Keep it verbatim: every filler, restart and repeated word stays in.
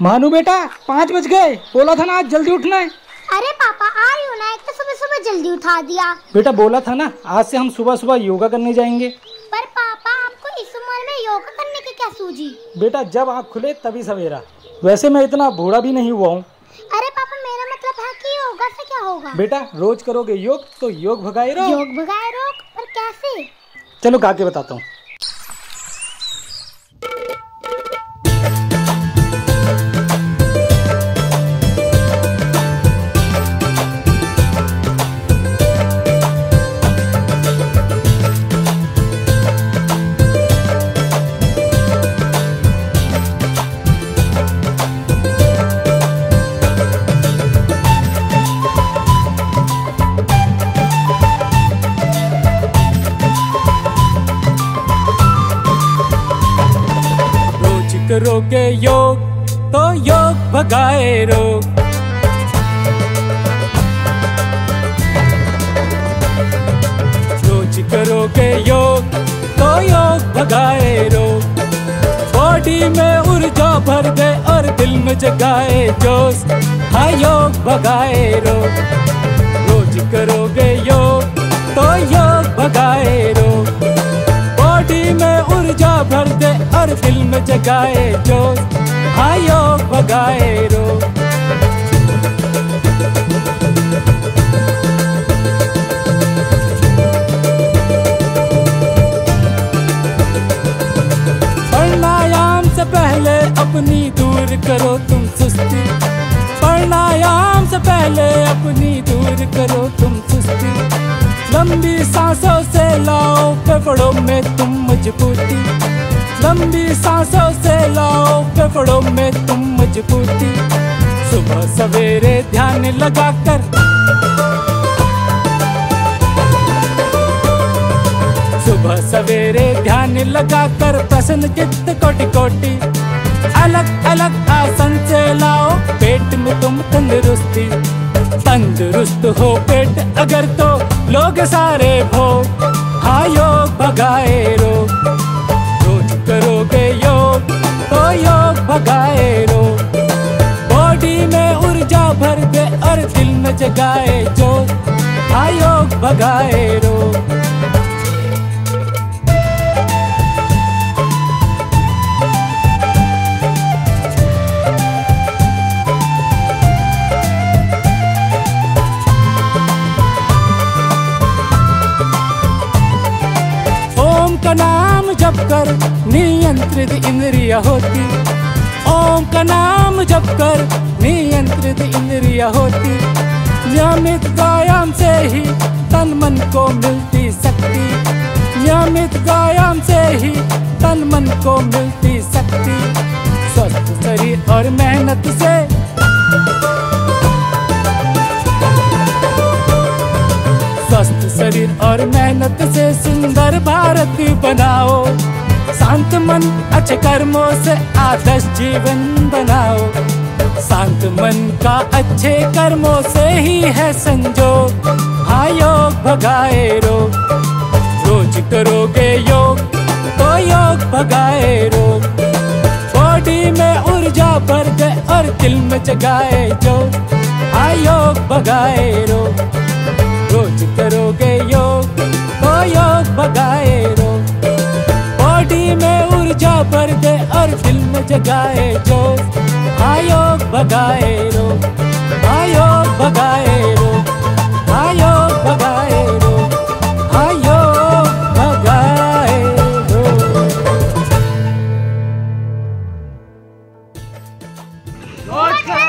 मानू बेटा, पाँच बज गए, बोला था ना आज जल्दी उठना है। अरे पापा आ रही हूँ ना, एक तो सुबह सुबह जल्दी उठा दिया। बेटा बोला था ना आज से हम सुबह सुबह योगा करने जाएंगे। पर पापा आपको इस उम्र में योगा करने की क्या सूझी? बेटा जब आँख खुले तभी सवेरा। वैसे मैं इतना बूढ़ा भी नहीं हुआ हूँ। अरे पापा मेरा मतलब है कि योगा से क्या होगा? बेटा रोज करोगे योग तो योग भगाए रोग। योग भगाए रोग? पर कैसे? चलो गा के बताता हूँ। करोगे योग तो योग भगाए रोग। रोज करोगे योग तो योग भगाए रोग। बॉडी में ऊर्जा भर दे और दिल में जगाए जोश। हाँ योग भगाए रोग। रोज करोगे योग तो योग भगाए रोग। बॉडी में ऊर्जा भर दे और दिल में जगाए जोश। हाँ योग भगाए रोग। प्राणायाम से पहले अपनी दूर करो तुम सुस्ती। प्राणायाम से पहले अपनी दूर करो तुम सुस्ती। लंबी सांसों से लाओ फेफड़ों में तुम मजबूती। लंबी सांसों से लाओ फेफड़ों में तुम मजबूती। सुबह सवेरे ध्यान लगाकर सुबह सवेरे ध्यान लगाकर प्रसन्न चित्त कोटि कोटि। अलग अलग आसन से लाओ पेट में तुम तंदुरुस्ती। तंदुरुस्त हो पेट अगर तो लोग सारे भोग। हाँ योग भगाए रोग। रोज करोगे योग तो योग भगाए रोग। बॉडी में ऊर्जा भर दे और दिल में जगाए जोश। हाँ योग भगाए रोग। का नाम जप कर नियंत्रित इंद्रिया होती। ओम का नाम जप कर नियंत्रित इंद्रिया होती। नियमित व्यायाम से ही तन मन को मिलती शक्ति। नियमित व्यायाम से ही तन मन को मिलती शक्ति। स्वस्थ शरीर और मेहनत से स्वस्थ शरीर और मेहनत से सुंदर भारत बनाओ। शांत मन अच्छे कर्मों से आदर्श जीवन बनाओ। शांत मन का अच्छे कर्मों से ही है संजोग। हाँ योग भगाए रोग। रोज करोगे योग तो योग भगाए रोग। बॉडी में ऊर्जा भर दे और दिल में जगाए जोश। हाँ योग भगाए रोग। रोज करोगे योग तो योग भगाए रोग। बॉडी में ऊर्जा भर दे और दिल में जगाए जोश। हाँ योग भगाए रोग। हाँ योग भगाए रोग। हाँ योग भगाए रोग। हाँ योग भगाए रोग।